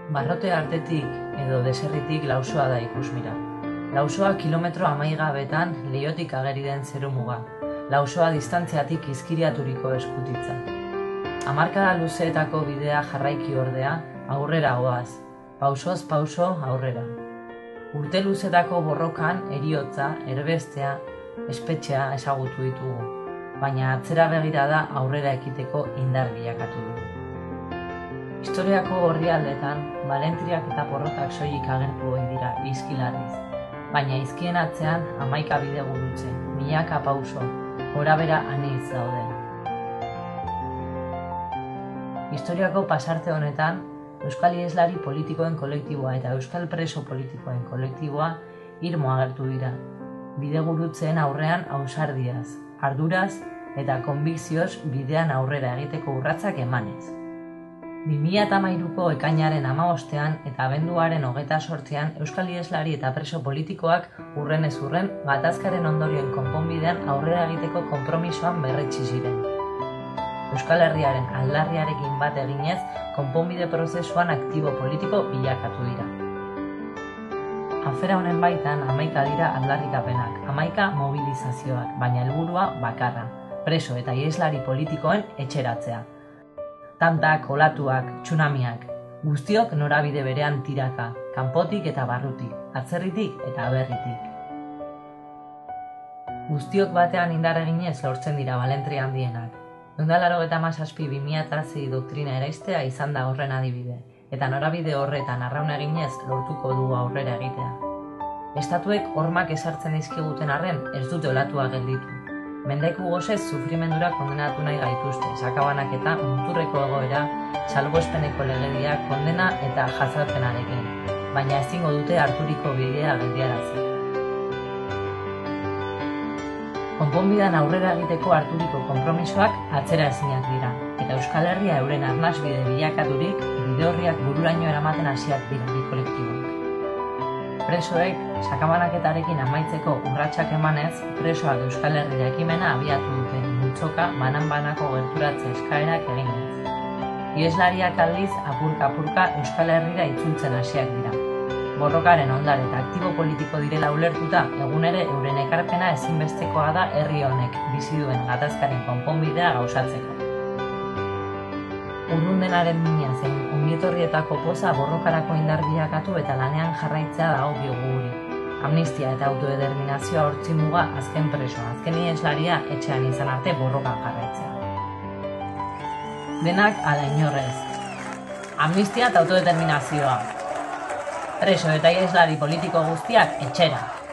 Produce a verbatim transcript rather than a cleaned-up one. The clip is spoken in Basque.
Barrote artetik edo deserritik Lausoa da ikusmira. Lausoa kilometro amaigabetan leihotik ageri den zerumuga. Lausoa distantziatik izkiriaturiko eskutitza. Hamarkada luzeetako bidea jarraiki ordea, aurrera goaz, pausoz pauso aurrera. Urte luzetako borrokan heriotza, erbestea, espetxea ezagutu ditugu, baina atzera begira da aurrera ekiteko indar bilakatu dugu. Historiako orrialdetan, balentriak eta porrotak soilik agertu ohi dira izkilarriz, baina izkien atzean hamaika bide gurutze, milaka pauso, gorabera anitz daude. Historiako pasarte honetan, Euskal Iheslari politikoen kolektiboa eta Euskal Preso politikoen kolektiboa irmo agertu dira, bide gurutzeen aurrean ausardiaz, arduraz eta konbikzioz bidean aurrera egiteko urratsak emanez. bi mila hamairuko ekainaren hamabostean eta abenduaren hogeita zortzian Euskal Iheslari eta preso politikoak urrenez urren gatazkaren ondorioen konponbidean aurrera egiteko konpromisoan berretsi ziren. Euskal Herriaren aldarriarekin bat eginez, konponbide prozesuan aktibo politiko bilakatu dira. Afera honen baitan hamaika dira aldarrikapenak, hamaika mobilizazioak, baina helburua bakarra, preso eta iheslari politikoen etxeratzea. Tantak, olatuak, tsunamiak, guztiok norabide berean tiraka, kanpotik eta barrutik, atzerritik eta aberritik. Guztiok batean indar eginez lortzen dira balentria handienak. ehun eta laurogeita hamazazpi bi mila sei doktrina eraistea izan da horren adibide, eta norabide horretan arraun eginez lortuko dugu aurrera egitea. Estatuek hormak ezartzen dizkiguten arren ez dute olatua gelditu. Mendeku gozez sufrimendura kondenatu nahi gaituzte, sakabanak eta muturreko egoera, salbuespeneko legedia, kondena eta jazarpenarekin, baina ezingo dute harturiko bidea geldiarazi. Konponbidean aurrera egiteko harturiko konpromisoak atzera ezinak dira, eta Euskal Herria euren arnasbide bilakaturik bide horriak bururaino eramaten hasiak dira bi kolektiboak. Presoek, sakabanaketarekin amaitzeko urratsak emanez, presoak Euskal Herria ekimena abiatu duten multzoka banan-banako gerturatze eskaerak eginez. Iheslariak aldiz apurka-apurka Euskal Herrira itzultzen hasiak dira. Borrokaren ondare eta aktibo politiko direla ulertuta, egun ere euren ekarpena ezinbestekoa da herri honek bizi duen gatazkaren konponbidea gauzatzeko. Urrundenaren mina zein ongietorrietako poza borrokarako indar bilakatu eta lanean jarraitzea dagokigu guri. Amnistia eta autodeterminazioa hortzi muga azken presoa, azken iheslaria etxean izan arte borrokan jarraitzea. Denak ala inorrez. Amnistia eta autodeterminazioa. Preso eta iheslari politiko guztiak etxera.